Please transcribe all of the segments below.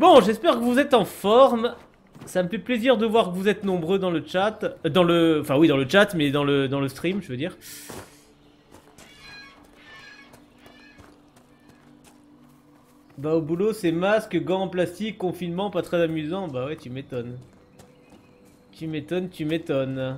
Bon, j'espère que vous êtes en forme. Ça me fait plaisir de voir que vous êtes nombreux dans le chat. Enfin oui, dans le chat, mais dans le stream, je veux dire. Bah au boulot, c'est masque, gants en plastique, confinement, pas très amusant. Bah ouais, tu m'étonnes. Tu m'étonnes, tu m'étonnes.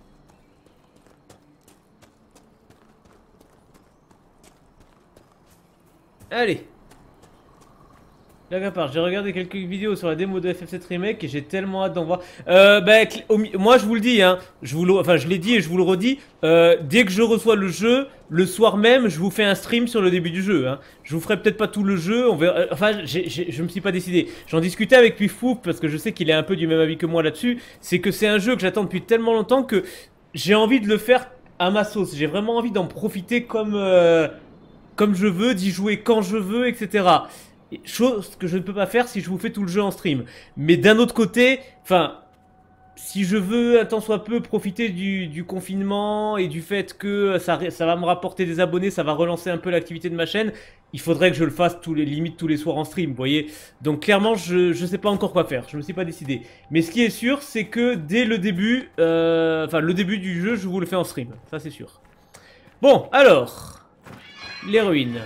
Allez. Blague à part, j'ai regardé quelques vidéos sur la démo de FF7 Remake et j'ai tellement hâte d'en voir. Moi je vous le dis, hein, enfin je l'ai dit et je vous le redis, dès que je reçois le jeu, le soir même, je vous fais un stream sur le début du jeu. Hein. Je vous ferai peut-être pas tout le jeu, on verra. Enfin, je me suis pas décidé. J'en discutais avec Puifouf parce que je sais qu'il est un peu du même avis que moi là-dessus. C'est que c'est un jeu que j'attends depuis tellement longtemps que j'ai envie de le faire à ma sauce. J'ai vraiment envie d'en profiter comme je veux, d'y jouer quand je veux, etc. Chose que je ne peux pas faire si je vous fais tout le jeu en stream. Mais d'un autre côté, enfin, si je veux un tant soit peu profiter du confinement et du fait que ça va me rapporter des abonnés, ça va relancer un peu l'activité de ma chaîne, il faudrait que je le fasse limite tous les soirs en stream, vous voyez. Donc clairement, je sais pas encore quoi faire, je me suis pas décidé. Mais ce qui est sûr, c'est que dès le début, enfin le début du jeu, je vous le fais en stream, ça c'est sûr. Bon, alors, l'héroïne.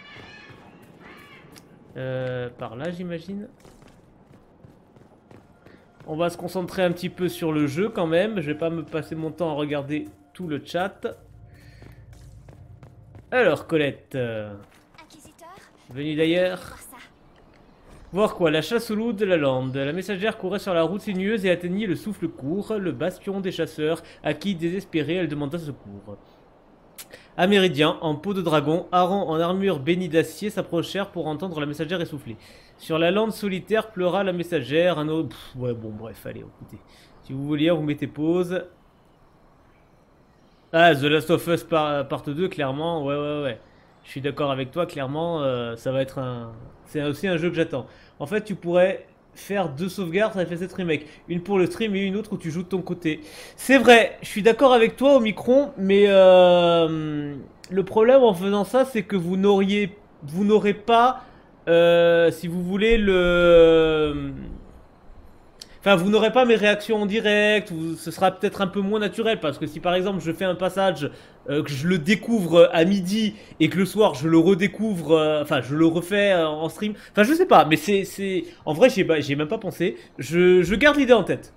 Par là j'imagine. On va se concentrer un petit peu sur le jeu quand même. Je vais pas me passer mon temps à regarder tout le chat. Alors Colette, venue d'ailleurs. Voir quoi? La chasse au loup de la lande. La messagère courait sur la route sinueuse et atteignit le souffle court, le bastion des chasseurs, à qui désespérée elle demanda secours. Améridien, en peau de dragon, Aaron en armure bénie d'acier s'approchèrent pour entendre la messagère essouffler. Sur la lande solitaire pleura la messagère, un autre... ouais bon bref, allez, écoutez. Si vous voulez, vous mettez pause. Ah, The Last of Us part 2, clairement, ouais. Je suis d'accord avec toi, clairement, ça va être un... C'est aussi un jeu que j'attends. En fait, tu pourrais faire 2 sauvegardes ça fait cette remake. Une pour le stream et une autre où tu joues de ton côté. C'est vrai, je suis d'accord avec toi au micron, mais le problème en faisant ça, c'est que vous n'aurez pas, si vous voulez, enfin, vous n'aurez pas mes réactions en direct, ce sera peut-être un peu moins naturel, parce que si par exemple je fais un passage, que je le découvre à midi, et que le soir je le redécouvre, enfin je le refais en stream, enfin je sais pas, mais en vrai j'ai même pas pensé, je garde l'idée en tête.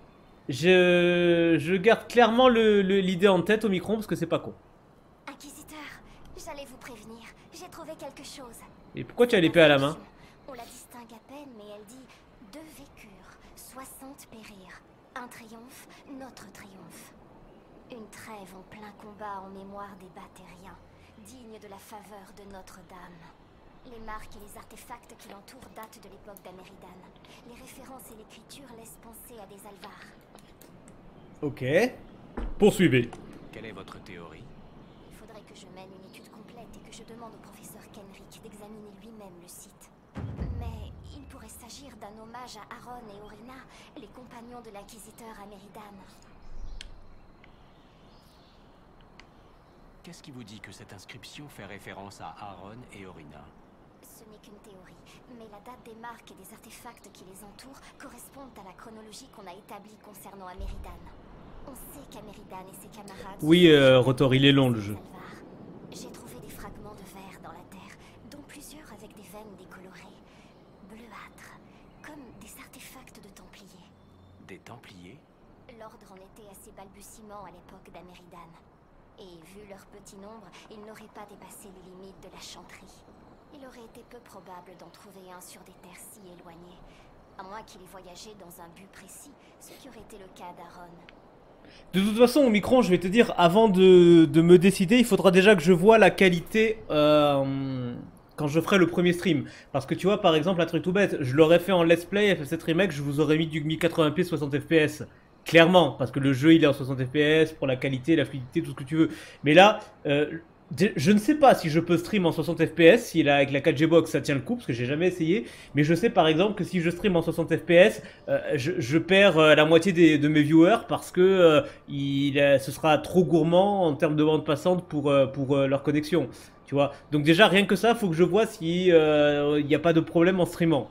Je garde clairement l'idée en tête au micro, parce que c'est pas con. Inquisiteur, j'allais vous prévenir, j'ai trouvé quelque chose. Et pourquoi tu as l'épée à la main? On la distingue à peine, mais elle dit 2 vécurent, 60 périrent. Un triomphe, notre triomphe. Une trêve en plein combat en mémoire des Batériens, digne de la faveur de Notre-Dame. Les marques et les artefacts qui l'entourent datent de l'époque d'Améridan. Les références et l'écriture laissent penser à des Alvars. Ok. Poursuivez. Quelle est votre théorie? Il faudrait que je mène une étude complète et que je demande au professeur Kenrick d'examiner lui-même le site. Mais il pourrait s'agir d'un hommage à Aaron et Orina, les compagnons de l'inquisiteur Améridan. Qu'est-ce qui vous dit que cette inscription fait référence à Aaron et Orina? Ce n'est qu'une théorie, mais la date des marques et des artefacts qui les entourent correspondent à la chronologie qu'on a établie concernant Améridan. On sait qu'Améridan et ses camarades... Oui, Rotor, il est long le jeu. J'ai trouvé des fragments de verre dans la terre, dont plusieurs avec des veines décolorées, bleuâtres, comme des artefacts de Templiers. Des Templiers? L'ordre en était à ses balbutiements à l'époque d'Améridan. Et vu leur petit nombre, ils n'auraient pas dépassé les limites de la chanterie. Il aurait été peu probable d'en trouver un sur des terres si éloignées, à moins qu'il ait voyagé dans un but précis, ce qui aurait été le cas d'Aaron. De toute façon, au micro, je vais te dire, avant de me décider, il faudra déjà que je vois la qualité quand je ferai le premier stream. Parce que tu vois, par exemple, un truc tout bête, je l'aurais fait en let's play, FF7 Remake, je vous aurais mis du 1080p 60 fps. Clairement, parce que le jeu il est en 60 fps, pour la qualité, la fluidité, tout ce que tu veux. Mais là, je ne sais pas si je peux stream en 60 fps, si avec la 4G box ça tient le coup, parce que j'ai jamais essayé. Mais je sais par exemple que si je stream en 60 fps, je perds la moitié de mes viewers parce que ce sera trop gourmand en termes de bande passante pour leur connexion. Tu vois. Donc déjà rien que ça, faut que je vois si il n'y a pas de problème en streamant.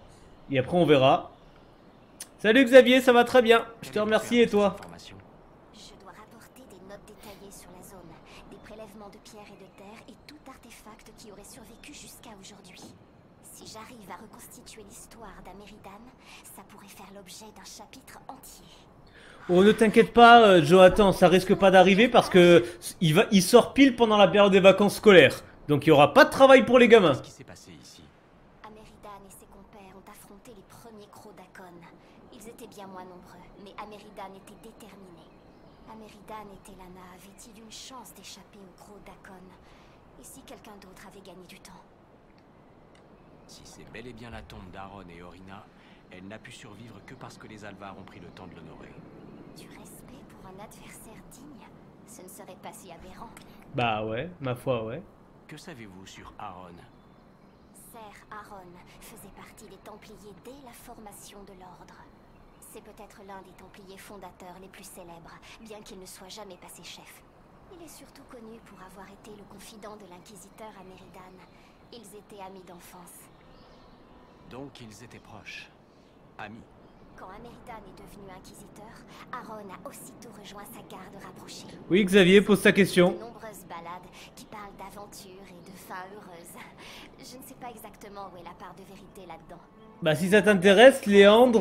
Et après on verra. Salut Xavier, ça va très bien. Je te remercie et toi? Je dois rapporter des notes détaillées sur la zone, des prélèvements de pierres et de terre et tout artefact qui aurait survécu jusqu'à aujourd'hui. Si j'arrive à reconstituer l'histoire d'Améridan, ça pourrait faire l'objet d'un chapitre entier. Oh, ne t'inquiète pas, Jonathan, ça risque pas d'arriver parce que il sort pile pendant la période des vacances scolaires. Donc il y aura pas de travail pour les gamins. Qu'est-ce qui s'est passé ici? Améridan et ses compères ont affronté les premiers crocs d'Akon. Ils étaient bien moins nombreux, mais Améridan était déterminé. Améridan et Telana avaient-ils une chance d'échapper aux crocs d'Akon? Et si quelqu'un d'autre avait gagné du temps? Si c'est bel et bien la tombe d'Aaron et Orina, elle n'a pu survivre que parce que les Alvar ont pris le temps de l'honorer. Du respect pour un adversaire digne, ce ne serait pas si aberrant. Bah ouais, ma foi, ouais. Que savez-vous sur Aaron? Ser Aaron faisait partie des Templiers dès la formation de l'ordre. C'est peut-être l'un des Templiers fondateurs les plus célèbres, bien qu'il ne soit jamais passé chef. Il est surtout connu pour avoir été le confident de l'inquisiteur Améridan. Ils étaient amis d'enfance. Donc ils étaient proches. Amis. Quand Améridan est devenu inquisiteur, Aaron a aussitôt rejoint sa garde rapprochée. Oui, Xavier, pose ta question. De nombreuses ballades qui parlent d'aventure et de fin heureuse. Je ne sais pas exactement où est la part de vérité là-dedans. Bah si ça t'intéresse, Léandre,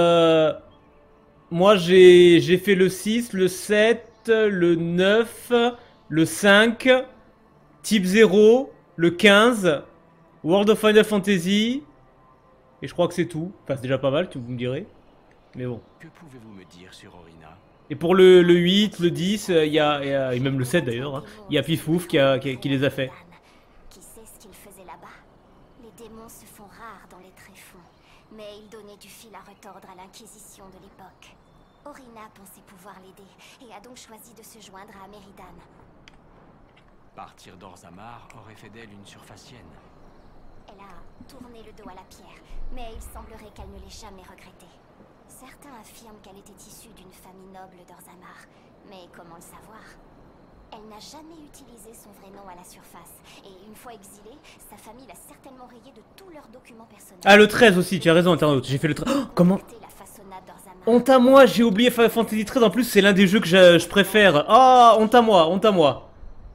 moi j'ai fait le 6, le 7, le 9, le 5, Type 0, le 15, World of Final Fantasy, et je crois que c'est tout. Enfin c'est déjà pas mal, vous me direz. Mais bon. Que pouvez-vous me dire sur Orina? Et pour le 8, le 10, et même le 7 d'ailleurs, hein, il y a Pifouf qui les a fait. Qui sait ce qu'il faisait là-bas? Les démons se font rares dans les tréfonds, mais il donnait du fil à retordre à l'inquisition de l'époque. Orina pensait pouvoir l'aider et a donc choisi de se joindre à Améridan. Partir d'Orzamar aurait fait d'elle une surfacienne. Elle a tourné le dos à la pierre, mais il semblerait qu'elle ne l'ait jamais regretté. Certains affirment qu'elle était issue d'une famille noble d'Orzamar, mais comment le savoir? Elle n'a jamais utilisé son vrai nom à la surface, et une fois exilée, sa famille l'a certainement rayé de tous leurs documents personnels. Ah, le 13 aussi, tu as raison, internaute, j'ai fait le 13. Oh, comment? Honte à moi, j'ai oublié Final Fantasy 13, en plus c'est l'un des jeux que je préfère. Ah, honte à moi, honte à moi.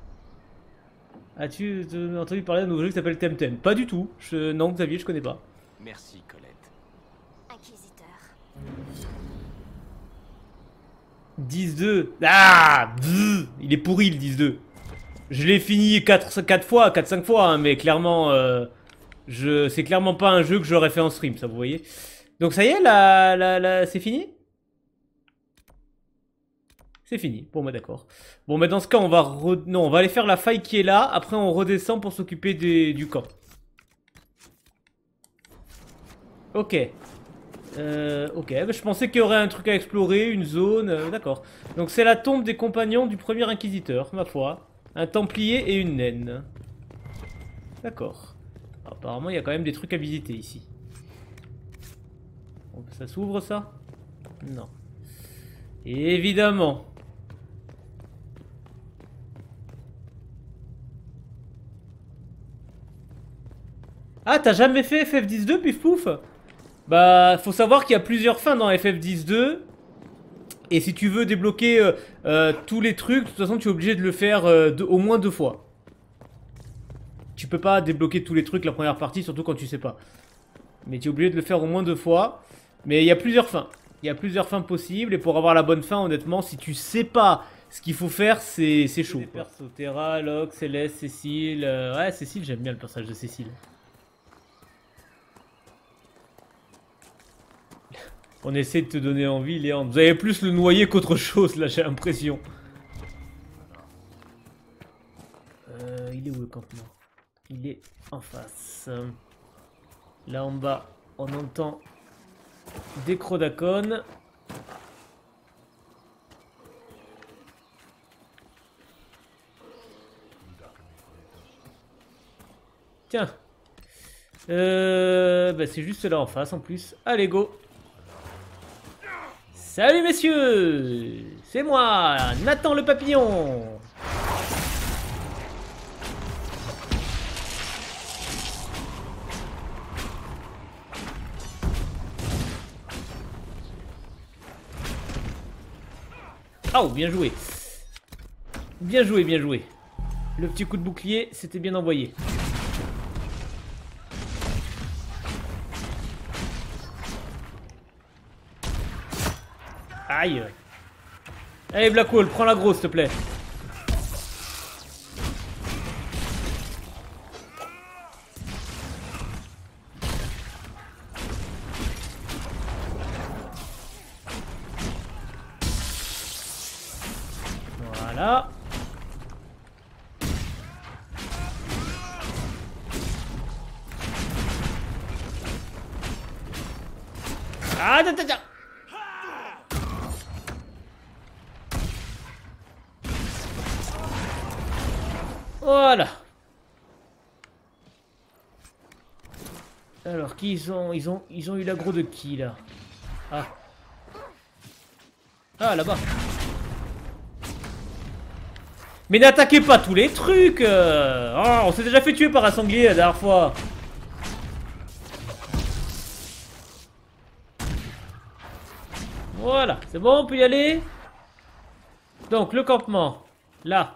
As-tu entendu parler d'un nouveau jeu qui s'appelle Temtem? Pas du tout, non Xavier, je connais pas. Merci Colette. Inquisiteur. 10-2. Ah, il est pourri le 10-2. Je l'ai fini 4-5 fois, hein, mais clairement, c'est clairement pas un jeu que j'aurais fait en stream, ça vous voyez. Donc ça y est, c'est fini? C'est fini, bon bah d'accord. Bon bah dans ce cas on va non, on va aller faire la faille qui est là, après on redescend pour s'occuper du camp. Ok. Ok, bah, je pensais qu'il y aurait un truc à explorer, une zone, d'accord. Donc c'est la tombe des compagnons du premier inquisiteur, ma foi. Un templier et une naine. D'accord. Apparemment il y a quand même des trucs à visiter ici. Bon, ça s'ouvre ça? Non. Évidemment. Ah, t'as jamais fait FF10-2, pif pouf? Bah, faut savoir qu'il y a plusieurs fins dans FF10-2. Et si tu veux débloquer tous les trucs, de toute façon, tu es obligé de le faire au moins 2 fois. Tu peux pas débloquer tous les trucs la première partie, surtout quand tu sais pas. Mais tu es obligé de le faire au moins 2 fois. Mais il y a plusieurs fins. Il y a plusieurs fins possibles. Et pour avoir la bonne fin, honnêtement, si tu sais pas ce qu'il faut faire, c'est chaud. Les persos, Terra, Locke, Céleste, Cécile. Ouais, Cécile, j'aime bien le personnage de Cécile. On essaie de te donner envie, Léandre. Vous avez plus le noyer qu'autre chose, là, j'ai l'impression. Il est où le campement? Il est en face. Là en bas, on entend des crocs d'Akon. Tiens. Bah c'est juste là en face en plus. Allez, go. Salut messieurs, c'est moi, Nathan le papillon. Ah, bien joué. Bien joué, bien joué. Le petit coup de bouclier, c'était bien envoyé. Aïe. Allez, Blackwall, prends la grosse, s'il te plaît. Voilà. Ah, tiens. Voilà. Alors, qui ils ont eu l'aggro de qui là? Ah. Ah, là-bas. Mais n'attaquez pas tous les trucs. Oh, on s'est déjà fait tuer par un sanglier la dernière fois. Voilà, c'est bon, on peut y aller. Donc, le campement. Là.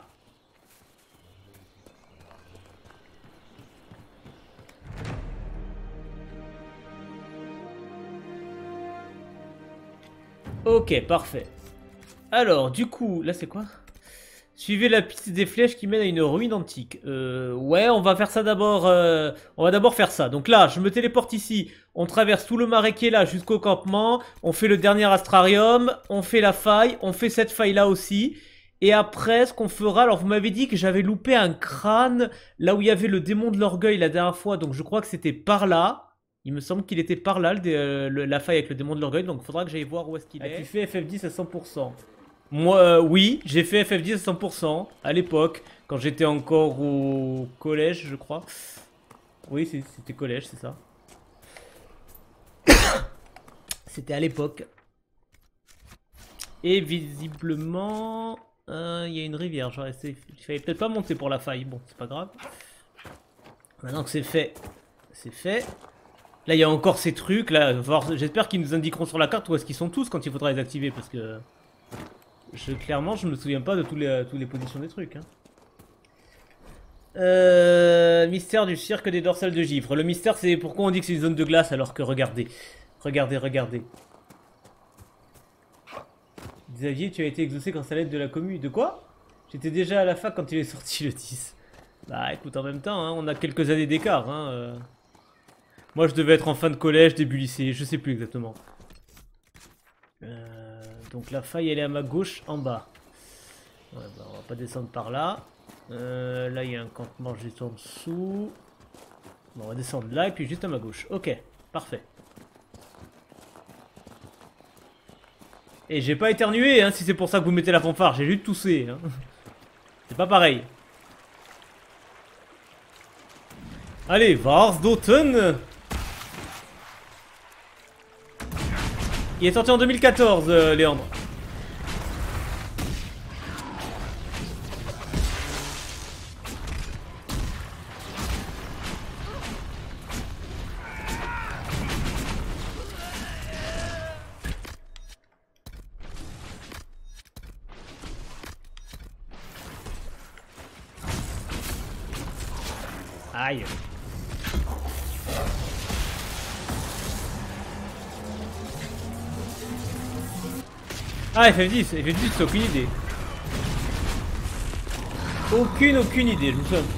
Ok, parfait. Alors, du coup, là c'est quoi? Suivez la piste des flèches qui mène à une ruine antique. Ouais, on va faire ça d'abord. On va d'abord faire ça. Donc là, je me téléporte ici. On traverse tout le marais qui est là jusqu'au campement. On fait le dernier astrarium. On fait la faille. On fait cette faille là aussi. Et après, ce qu'on fera... Alors, vous m'avez dit que j'avais loupé un crâne là où il y avait le démon de l'orgueil la dernière fois. Donc, je crois que c'était par là. Il me semble qu'il était par là, la faille avec le démon de l'orgueil. Donc, il faudra que j'aille voir où est-ce qu'il est. Tu fais FF10 à 100%. Moi, oui, j'ai fait FF10 à 100% à l'époque, quand j'étais encore au collège, je crois. Oui, c'était collège, c'est ça. C'était à l'époque. Et visiblement, il y a une rivière. Il fallait peut-être pas monter pour la faille. Bon, c'est pas grave. Maintenant que c'est fait, c'est fait. Là, il y a encore ces trucs. Là, j'espère qu'ils nous indiqueront sur la carte où est-ce qu'ils sont tous quand il faudra les activer, parce que... clairement, je me souviens pas de toutes les positions des trucs. Hein. Mystère du cirque des dorsales de givre. Le mystère, c'est pourquoi on dit que c'est une zone de glace alors que regardez. Regardez. Xavier, tu as été exaucé grâce à l'aide de la commune. De quoi? J'étais déjà à la fac quand il est sorti le 10. Bah écoute, en même temps, hein, on a quelques années d'écart. Hein, Moi, je devais être en fin de collège, début lycée, je sais plus exactement. Donc la faille elle est à ma gauche en bas. Ouais, bah, on va pas descendre par là. Là il y a un campement juste en dessous. Bon, on va descendre là et puis juste à ma gauche. Ok, parfait. Et j'ai pas éternué hein, si c'est pour ça que vous mettez la fanfare. J'ai juste toussé. Hein. C'est pas pareil. Allez, Vars d'Automne. Il est sorti en 2014, Léandre. Aïe. Ah, FF10, c'est aucune idée. Aucune idée, je me souviens.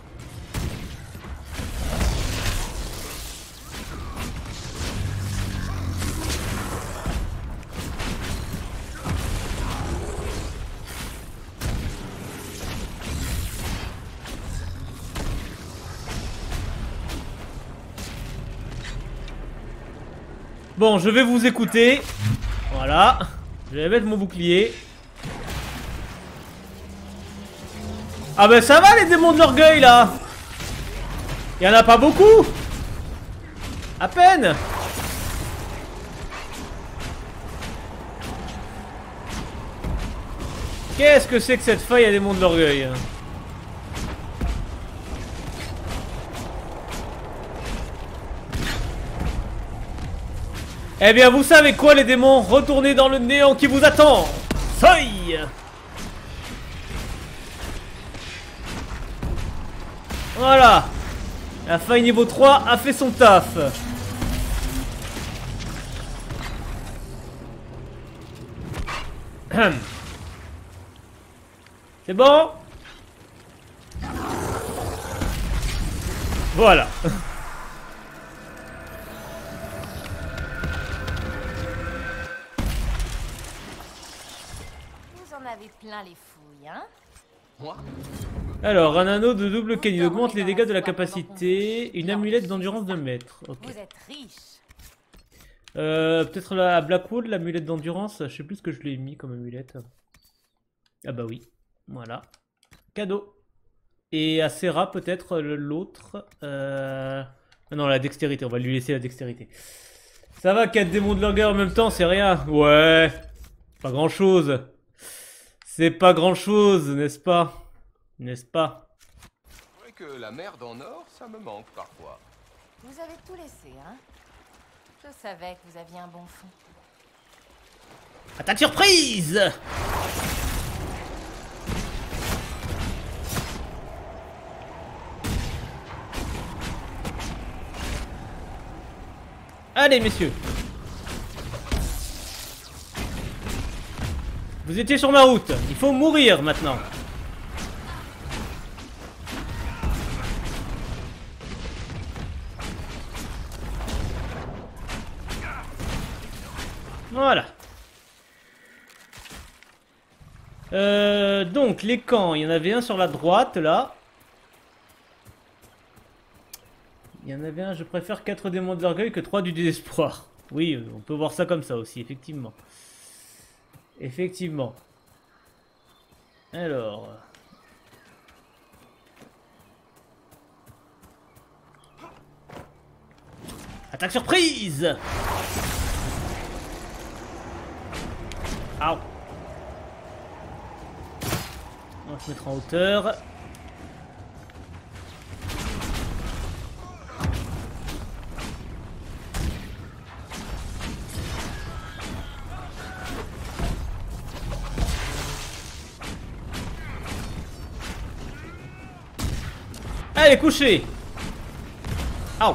Bon, je vais vous écouter. Voilà. Je vais mettre mon bouclier. Ah ben ça va les démons de l'orgueil là. Il y en a pas beaucoup. À peine. Qu'est-ce que c'est que cette faille à démons de l'orgueil? Eh bien vous savez quoi les démons? Retournez dans le néant qui vous attend. Soy! Voilà. La faille niveau 3 a fait son taf. C'est bon? Voilà. Vous en avez plein les fouilles, hein? Moi? Alors, un anneau de double canine augmente les dégâts de la capacité. Une amulette d'endurance de maître. Ok. Vous êtes riche. Peut-être la Blackwood, l'amulette d'endurance. Je sais plus ce que je l'ai mis comme amulette. Ah bah oui. Voilà. Cadeau. Et Acera peut-être l'autre. Non, la dextérité. On va lui laisser la dextérité. Ça va, 4 démons de langueur en même temps, c'est rien. Ouais. Pas grand-chose. C'est pas grand-chose, n'est-ce pas? N'est-ce pas? C'est vrai que la merde en or, ça me manque parfois. Vous avez tout laissé, hein? Je savais que vous aviez un bon fond. Attaque surprise! Allez, messieurs. Vous étiez sur ma route. Il faut mourir maintenant. Voilà. Donc, les camps. Il y en avait un sur la droite, là. Il y en avait un, je préfère 4 démons de l'orgueil que 3 du désespoir. Oui, on peut voir ça comme ça aussi, effectivement. Effectivement. Alors... Attaque surprise! Aouh. On va se mettre en hauteur. Allez, couché. Aouh.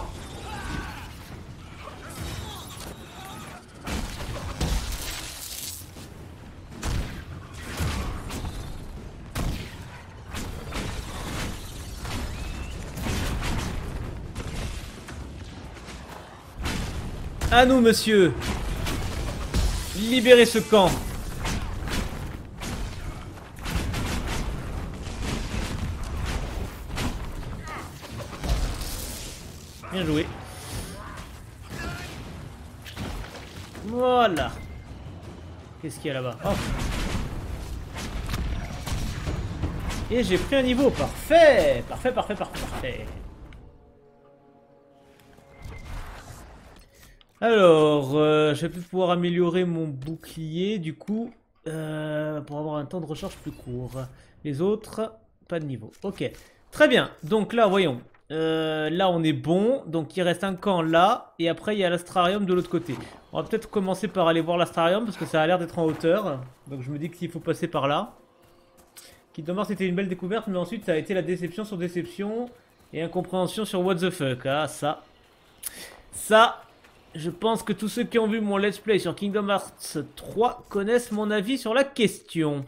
À nous, monsieur. Libérez ce camp. Bien joué. Voilà. Qu'est-ce qu'il y a là-bas? Oh. Et j'ai pris un niveau. Parfait. Parfait, parfait, parfait, parfait. Alors, je vais peut-être pouvoir améliorer mon bouclier, du coup, pour avoir un temps de recharge plus court. Les autres, pas de niveau. Ok. Très bien. Donc là, voyons. Là on est bon, donc il reste un camp là, et après il y a l'astrarium de l'autre côté. On va peut-être commencer par aller voir l'astrarium, parce que ça a l'air d'être en hauteur. Donc je me dis qu'il faut passer par là. Kingdom Hearts c'était une belle découverte, mais ensuite ça a été la déception sur déception, et incompréhension sur what the fuck. Ah ça, je pense que tous ceux qui ont vu mon let's play sur Kingdom Hearts 3 connaissent mon avis sur la question.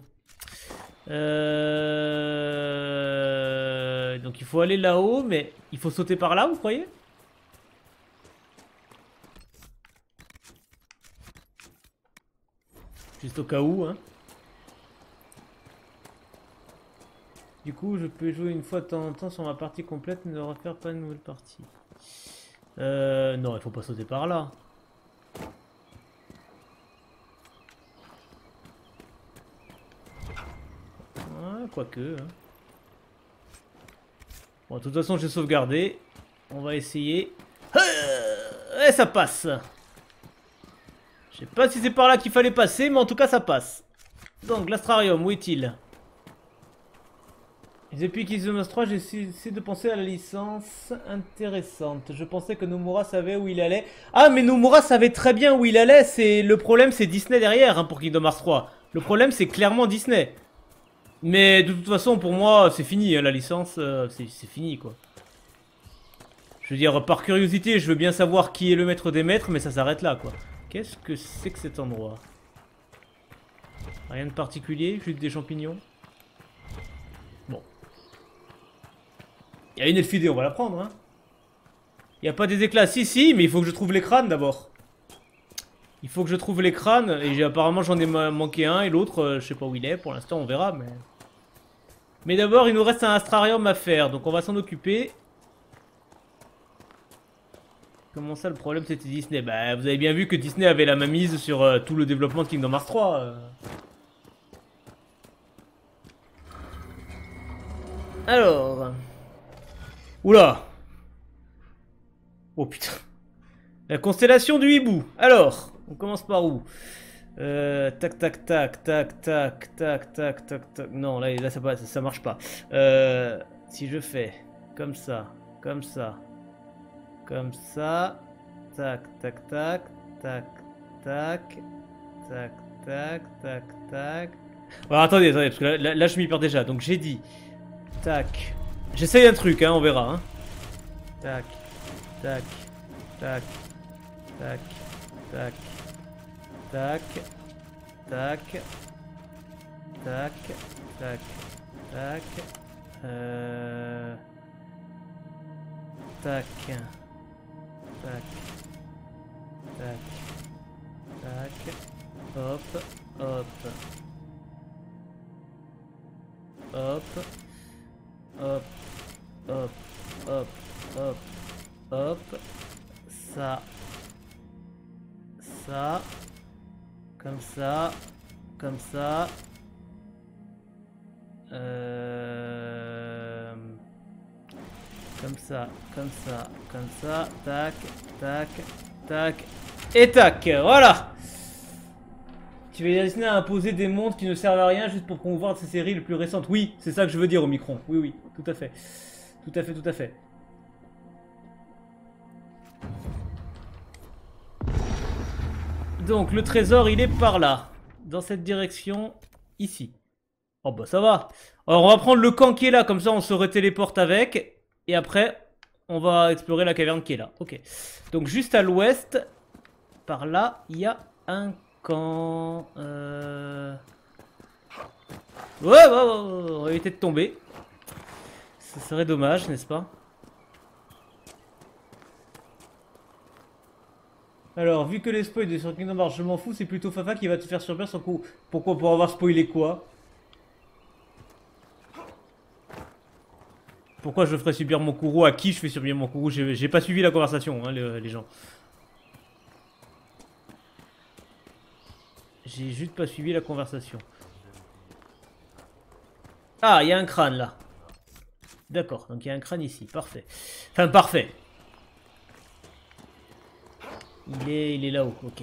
Donc il faut aller là-haut, mais il faut sauter par là, vous croyez? Juste au cas où, hein. Du coup, je peux jouer une fois de temps en temps sur ma partie complète, ne refaire pas une nouvelle partie. Non, il faut pas sauter par là. Ouais, quoique. Hein. Bon, de toute façon, j'ai sauvegardé. On va essayer. Et ça passe. Je sais pas si c'est par là qu'il fallait passer, mais en tout cas, ça passe. Donc, l'astrarium, où est-il? Depuis Kingdom 3, j'ai essayé de penser à la licence intéressante. Je pensais que Nomura savait où il allait. Ah, mais Nomura savait très bien où il allait. Le problème, c'est Disney derrière hein, pour Kingdom Hearts 3. Le problème, c'est clairement Disney. Mais de toute façon, pour moi, c'est fini, hein, la licence, c'est fini, quoi. Je veux dire, par curiosité, je veux bien savoir qui est le maître des maîtres, mais ça s'arrête là, quoi. Qu'est-ce que c'est que cet endroit? Rien de particulier, juste des champignons. Bon. Il y a une elfidée, on va la prendre, hein. Il n'y a pas des éclats, si, mais il faut que je trouve les crânes, d'abord. Il faut que je trouve les crânes, et apparemment j'en ai manqué un, et l'autre, je sais pas où il est, pour l'instant on verra, mais... Mais d'abord, il nous reste un astrarium à faire, donc on va s'en occuper. Comment ça, le problème c'était Disney? Bah, vous avez bien vu que Disney avait la mainmise sur tout le développement de Kingdom Hearts 3. Alors... Oula! Oh putain. La constellation du hibou. Alors, on commence par où? Tac, tac, tac, tac, tac, tac, tac, tac, tac. Non, là ça marche pas. Si je fais comme ça, comme ça, comme ça, tac, tac, tac, tac, tac, tac, tac, tac, tac. Alors attendez, parce que là je m'y perds déjà. Donc j'ai dit, tac. J'essaye un truc, hein, on verra. Hein. Tac, tac, tac, tac, tac. Tac, tac, tac, tac, tac, tac, tac, tac, tac, hop, hop, hop, hop, hop, hop, hop, hop, ça, ça. Comme ça, comme ça. Comme ça, comme ça, comme ça. Tac, tac, tac. Et tac, voilà. Tu vas dessiner à imposer des montres qui ne servent à rien juste pour promouvoir ces séries les plus récentes. Oui, c'est ça que je veux dire au micron. Oui, oui, tout à fait. Tout à fait, tout à fait. Donc le trésor il est par là. Dans cette direction. Ici. Oh bah ça va. Alors on va prendre le camp qui est là. Comme ça on se retéléporte avec. Et après on va explorer la caverne qui est là. Ok. Donc juste à l'ouest. Par là il y a un camp. Ouais, on va éviter de tomber. Ce serait dommage, n'est-ce pas? Alors, vu que les spoils de sur Kingdom Hearts, je m'en fous, c'est plutôt Fafa qui va te faire subir son coup. Pourquoi? Pour avoir spoilé quoi? Pourquoi je ferais subir mon courroux? À qui je fais subir mon courroux? J'ai pas suivi la conversation, hein, les gens. J'ai juste pas suivi la conversation. Ah, il y a un crâne là. D'accord, donc il y a un crâne ici, parfait. Enfin, parfait. Il est là-haut, ok.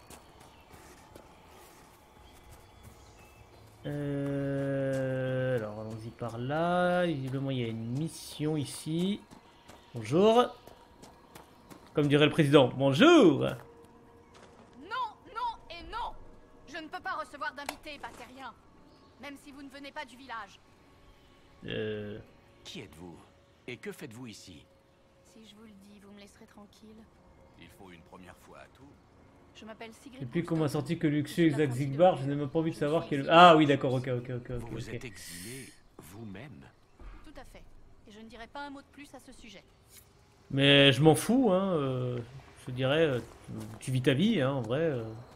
Alors, allons-y par là. Visiblement, il y a une mission ici. Bonjour. Comme dirait le président, bonjour. Non, non et non. Je ne peux pas recevoir d'invités, Bactérien. Même si vous ne venez pas du village. Qui êtes-vous? Et que faites-vous ici? Si je vous le dis, vous me laisserez tranquille. Il faut une première fois à tout. Je m'appelle Sigrid. Depuis qu'on m'a sorti que Luxio exact Zigbar, je n'ai même pas envie de savoir quel... Ah oui, d'accord, ok. Vous vous êtes exilé vous-même? Tout à fait. Et je ne dirai pas un mot de plus à ce sujet. Mais je m'en fous, hein. Je dirais, tu vis ta vie, hein, en vrai.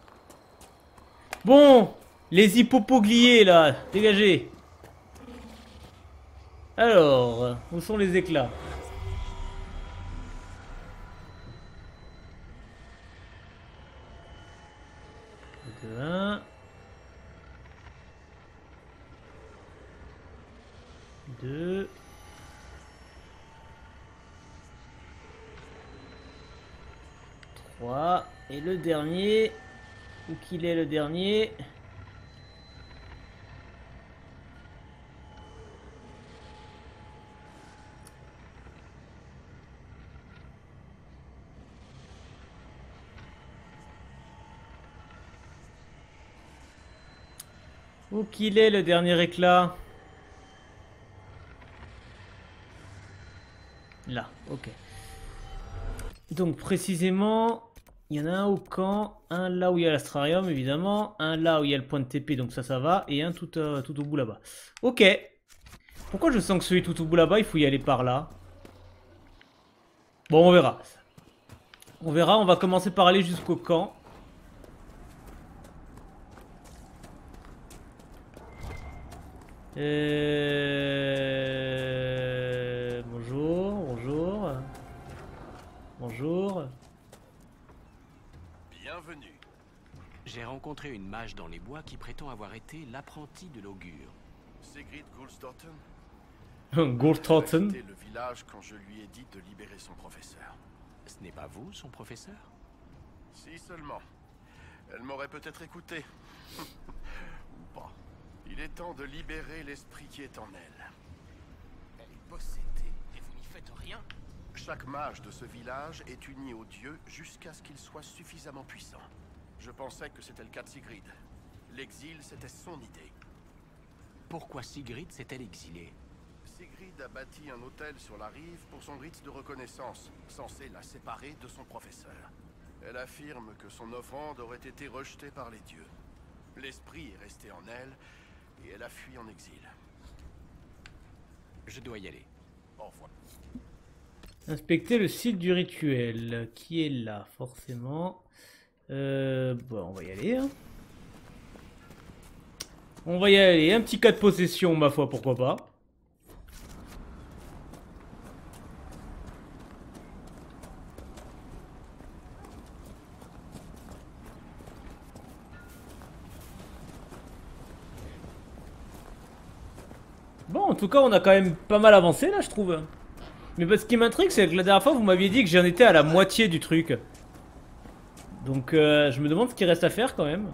Bon, les hippopogliers, là, dégagez. Alors, où sont les éclats? Un. 2. 3. Et le dernier. Où qu'il est le dernier? Où qu'il est le dernier éclat? Là, ok. Donc précisément, il y en a un au camp, un là où il y a l'astrarium évidemment, un là où il y a le point de TP, donc ça va, et un tout au bout là-bas. Ok. Pourquoi je sens que celui tout au bout là-bas, il faut y aller par là? Bon, on verra. On verra, on va commencer par aller jusqu'au camp. Bonjour, bonjour. Bonjour. Bienvenue. J'ai rencontré une mage dans les bois qui prétend avoir été l'apprenti de l'augure. Sigrid Gulsdotten. Gurtotten. Elle a quitté le village quand je lui ai dit de libérer son professeur. Ce n'est pas vous, son professeur? Si seulement. Elle m'aurait peut-être écouté. Ou pas. Il est temps de libérer l'esprit qui est en elle. Elle est possédée et vous n'y faites rien? Chaque mage de ce village est uni au dieu jusqu'à ce qu'il soit suffisamment puissant. Je pensais que c'était le cas de Sigrid. L'exil, c'était son idée. Pourquoi Sigrid s'est-elle exilée? Sigrid a bâti un hôtel sur la rive pour son rite de reconnaissance, censé la séparer de son professeur. Elle affirme que son offrande aurait été rejetée par les dieux. L'esprit est resté en elle, et elle a fui en exil. Je dois y aller. Au revoir. Inspecter le site du rituel, qui est là, forcément. Bon, on va y aller. Hein. On va y aller. Un petit cas de possession, ma foi, pourquoi pas. Bon, en tout cas, on a quand même pas mal avancé, là, je trouve. Mais ce qui m'intrigue, c'est que la dernière fois, vous m'aviez dit que j'en étais à la moitié du truc. Donc, je me demande ce qu'il reste à faire, quand même.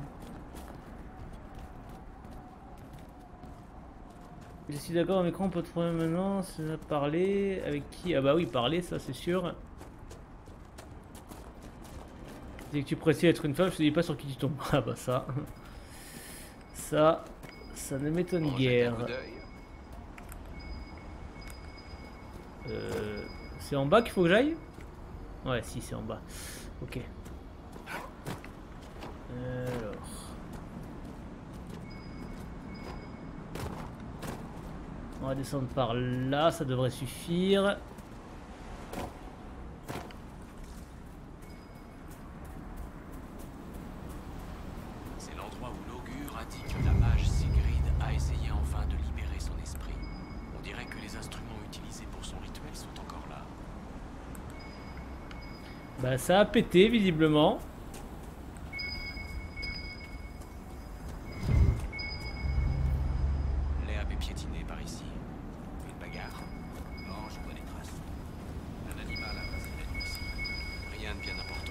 Je suis d'accord, un écran, pas de problème maintenant. C'est parler. Avec qui? Ah bah oui, parler, ça, c'est sûr. Dès que tu précises être une femme, je te dis pas sur qui tu tombes. Ah bah ça. Ça ne m'étonne guère. C'est en bas qu'il faut que j'aille? Ouais, si, c'est en bas. Ok. Alors. On va descendre par là, ça devrait suffire. C'est l'endroit où l'augure a dit que la mage Sigrid a essayé enfin de libérer son esprit. On dirait que les instruments utilisés pour son rituel sont encore là. Bah ça a pété visiblement. L'herbe est piétinée par ici. Une bagarre. Non, je vois des traces. Un animal a passé la nuit ici. Rien de bien important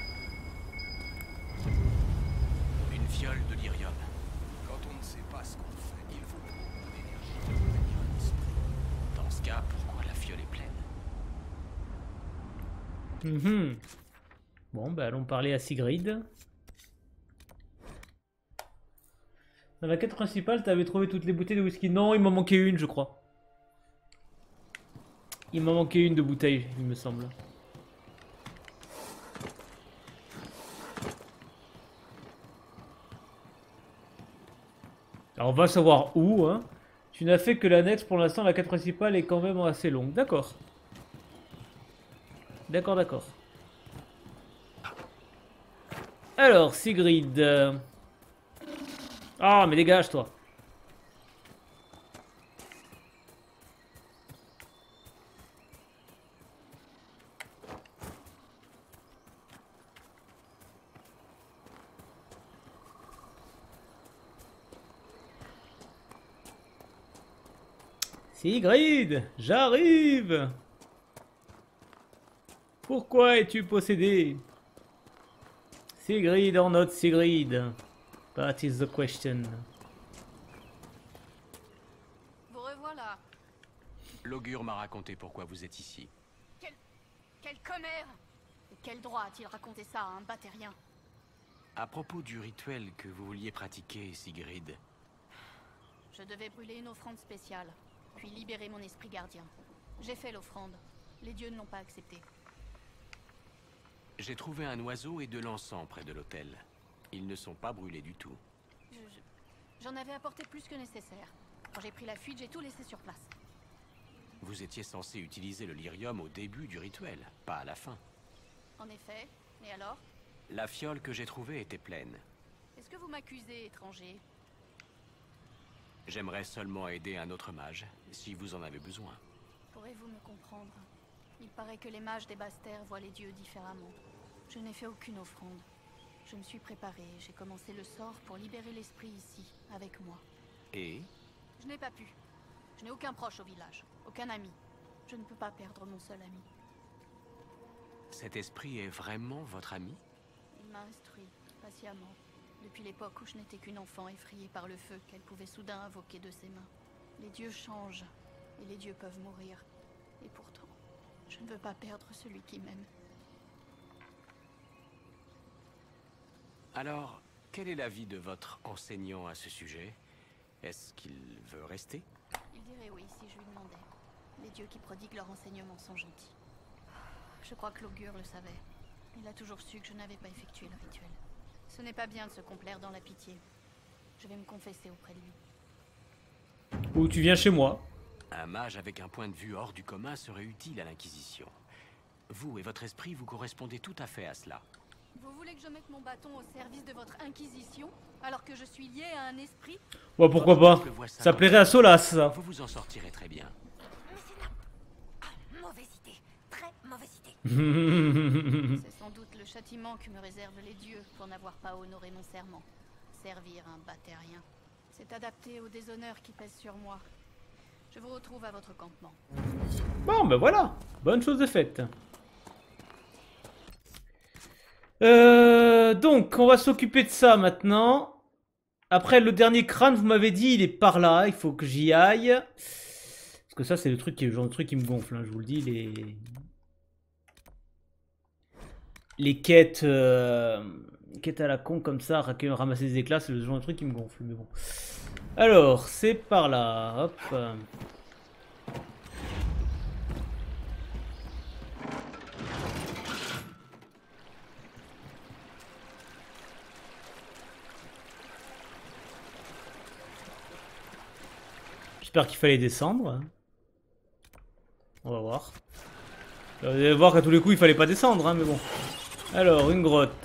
donc. Une fiole de lyrium. Quand on ne sait pas ce qu'on fait, il faut beaucoup d'énergie pour obtenir un esprit. Dans ce cas, pourquoi la fiole est pleine? Bon, bah allons parler à Sigrid. Dans la quête principale, t'avais trouvé toutes les bouteilles de whisky. Non, il m'en manquait une, je crois. Il m'en manquait une de bouteille, il me semble. Alors on va savoir où, hein. Tu n'as fait que l'annexe pour l'instant, la quête principale est quand même assez longue. D'accord. D'accord, d'accord. Alors, Sigrid. Ah, mais dégage, toi. Sigrid, j'arrive. Pourquoi es-tu possédé? Sigrid or not Sigrid? That is the question. Vous revoilà. L'augure m'a raconté pourquoi vous êtes ici. Quel commère! Et quel droit a-t-il raconté ça à un bactérien? À propos du rituel que vous vouliez pratiquer, Sigrid, Je devais brûler une offrande spéciale, puis libérer mon esprit gardien. J'ai fait l'offrande. Les dieux ne l'ont pas acceptée. J'ai trouvé un oiseau et de l'encens près de l'hôtel. Ils ne sont pas brûlés du tout. J'en avais apporté plus que nécessaire. Quand j'ai pris la fuite, j'ai tout laissé sur place. Vous étiez censé utiliser le lyrium au début du rituel, pas à la fin. En effet. Et alors? La fiole que j'ai trouvée était pleine. Est-ce que vous m'accusez, étranger? J'aimerais seulement aider un autre mage, si vous en avez besoin. Pourrez-vous me comprendre? Il paraît que les mages des basses terres voient les dieux différemment. Je n'ai fait aucune offrande. Je me suis préparé, j'ai commencé le sort pour libérer l'esprit ici, avec moi. Et? Je n'ai pas pu. Je n'ai aucun proche au village, aucun ami. Je ne peux pas perdre mon seul ami. Cet esprit est vraiment votre ami? Il m'a instruit, patiemment, depuis l'époque où je n'étais qu'une enfant effrayée par le feu qu'elle pouvait soudain invoquer de ses mains. Les dieux changent, et les dieux peuvent mourir. Et pourtant, je ne veux pas perdre celui qui m'aime. Alors, quel est l'avis de votre enseignant à ce sujet? Est-ce qu'il veut rester? Il dirait oui si je lui demandais. Les dieux qui prodiguent leurs enseignements sont gentils. Je crois que l'augure le savait. Il a toujours su que je n'avais pas effectué le rituel. Ce n'est pas bien de se complaire dans la pitié. Je vais me confesser auprès de lui. Ou tu viens chez moi. Un mage avec un point de vue hors du commun serait utile à l'Inquisition. Vous et votre esprit, vous correspondez tout à fait à cela. Vous voulez que je mette mon bâton au service de votre Inquisition, alors que je suis lié à un esprit? Ouais, pourquoi pas. Ça plairait à Solas, ça. Vous vous en sortirez très bien. Mais c'est mauvaise idée. Très mauvaise idée. C'est sans doute le châtiment que me réservent les dieux pour n'avoir pas honoré mon serment. Servir un bactérien. C'est adapté au déshonneur qui pèse sur moi. Je vous retrouve à votre campement. Bon, ben voilà. Bonne chose de faite. Donc, on va s'occuper de ça maintenant. Après, le dernier crâne, vous m'avez dit, il est par là. Il faut que j'y aille. Parce que ça, c'est le truc qui, le genre de truc qui me gonfle. Hein, je vous le dis, les quêtes, quêtes à la con comme ça, ramasser des éclats, c'est le genre de truc qui me gonfle. Mais bon. Alors, c'est par là. Hop. J'espère qu'il fallait descendre. On va voir. Vous allez voir qu'à tous les coups il fallait pas descendre, hein, mais bon. Alors, une grotte.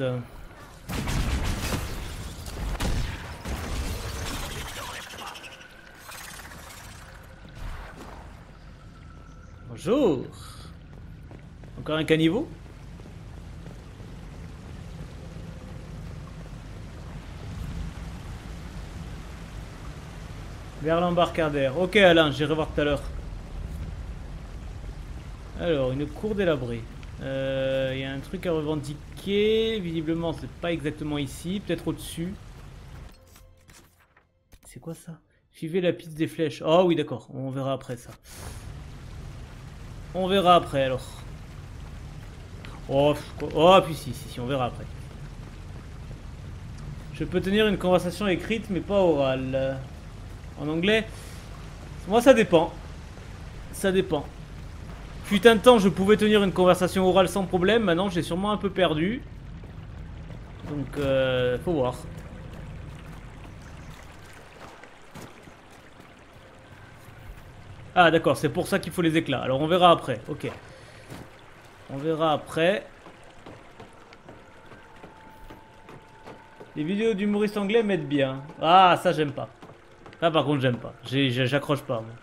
Bonjour. Encore un caniveau? Vers l'embarcadère. Ok Alain, j'irai voir tout à l'heure. Alors, une cour délabrée. Il y a un truc à revendiquer. Visiblement, c'est pas exactement ici. Peut-être au-dessus. C'est quoi ça? Suivez la piste des flèches. Oh oui, d'accord. On verra après ça. On verra après alors. Oh, puis si, on verra après. Je peux tenir une conversation écrite, mais pas orale. En anglais, moi ça dépend. Ça dépend. Fut un temps, je pouvais tenir une conversation orale sans problème. Maintenant, j'ai sûrement un peu perdu. Donc, faut voir. Ah, d'accord, c'est pour ça qu'il faut les éclats. Alors, on verra après. Ok. On verra après. Les vidéos d'humoristes anglais m'aident bien. Ah, ça, j'aime pas. Ça, par contre, j'aime pas. J'accroche pas, moi.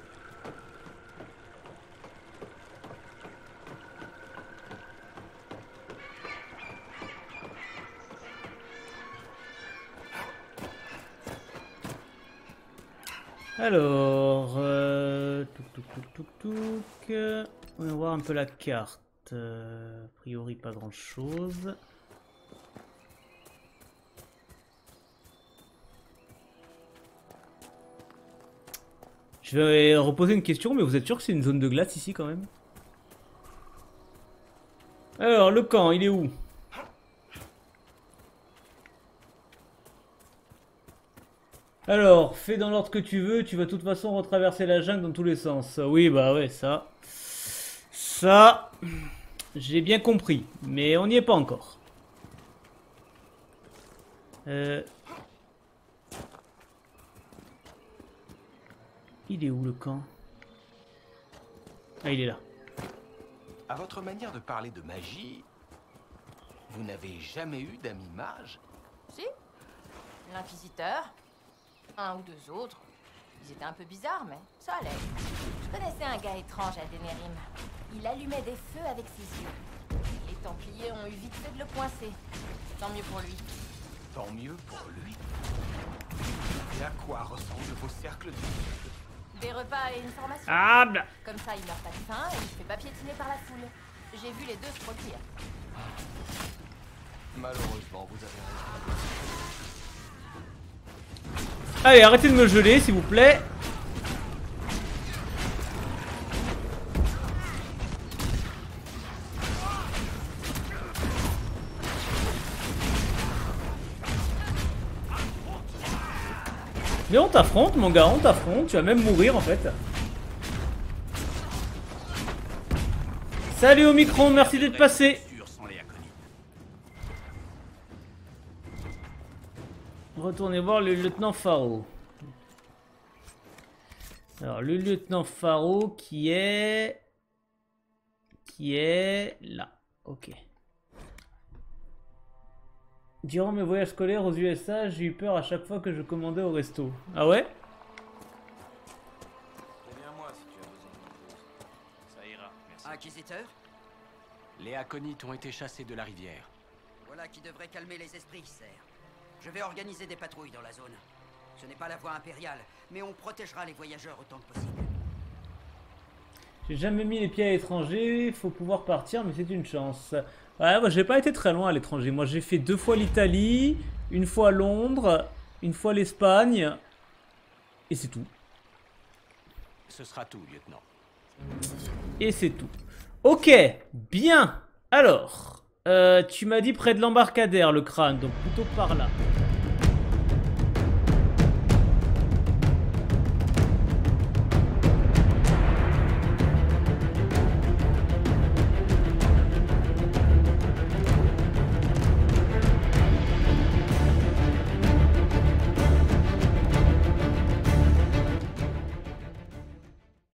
Alors, on va voir un peu la carte. A priori, pas grand chose. Je vais reposer une question, mais vous êtes sûr que c'est une zone de glace ici quand même? Alors, le camp, il est où? Alors, fais dans l'ordre que tu veux, tu vas de toute façon retraverser la jungle dans tous les sens. Oui, bah ouais, ça... Ça... J'ai bien compris, mais on n'y est pas encore. Il est où le camp? Ah, il est là. À votre manière de parler de magie, vous n'avez jamais eu d'amis mages? Si, l'inquisiteur, un ou deux autres. Ils étaient un peu bizarres, mais ça allait. Je connaissais un gars étrange à Denerim. Il allumait des feux avec ses yeux. Les Templiers ont eu vite fait de le coincer. Tant mieux pour lui. Tant mieux pour lui. Et à quoi ressemblent vos cercles de... Des repas et une formation. Ah, bah. Comme ça, il meurt pas de faim et il se fait pas piétiner par la foule. J'ai vu les deux se produire. Malheureusement, vous avez raison. Allez, arrêtez de me geler, s'il vous plaît. Mais on t'affronte, mon gars, on t'affronte. Tu vas même mourir, en fait. Salut Omicron, merci d'être passé. Retournez voir le lieutenant Faro. Alors, le lieutenant Faro qui est là. Ok. Durant mes voyages scolaires aux USA, j'ai eu peur à chaque fois que je commandais au resto. Ah ouais? Préviens-moi si tu as besoin d'une pause. Ça ira, merci. Inquisiteur? Les Aconites ont été chassés de la rivière. Voilà qui devrait calmer les esprits, Serre. Je vais organiser des patrouilles dans la zone. Ce n'est pas la voie impériale, mais on protégera les voyageurs autant que possible. J'ai jamais mis les pieds à l'étranger, faut pouvoir partir, mais c'est une chance. Ouais, moi j'ai pas été très loin à l'étranger. Moi j'ai fait 2 fois l'Italie, une fois Londres, une fois l'Espagne, et c'est tout. Ce sera tout, lieutenant. Et c'est tout. Ok, bien. Alors, tu m'as dit près de l'embarcadère, le crâne, donc plutôt par là.